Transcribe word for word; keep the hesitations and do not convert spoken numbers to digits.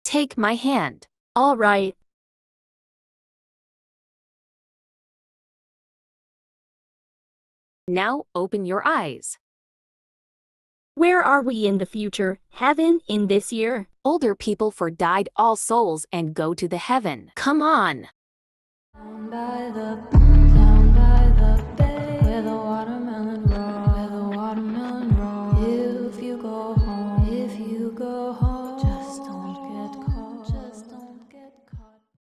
Take my hand. All right. Now open your eyes. Where are we in the future? Heaven in this year? Older people for died all souls and go to the heaven. Come on. By the